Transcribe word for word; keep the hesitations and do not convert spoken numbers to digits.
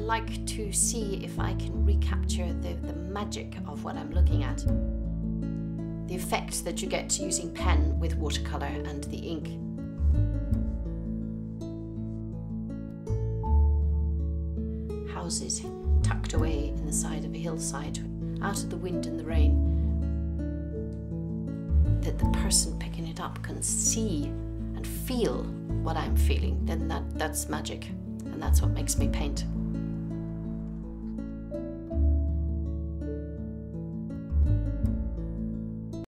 like to see if I can recapture the, the magic of what I'm looking at. The effect that you get using pen with watercolour and the ink. Houses tucked away in the side of a hillside, out of the wind and the rain. That the person picking it up can see and feel what I'm feeling, then that, that's magic. And that's what makes me paint.